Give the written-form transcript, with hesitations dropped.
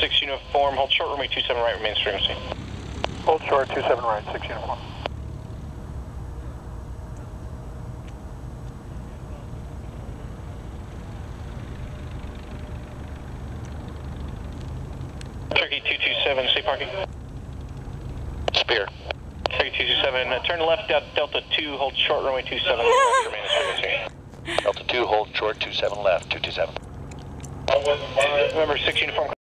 6 uniform, hold short runway 27 right, remains frequency. Hold short 27 right, 6 uniform. Turkey 227, stay parking. Spear. Turkey 227, turn left out Delta 2, hold short runway 27 left, remains frequency. Delta 2, hold short 27 left, 227. Remember 6 uniform.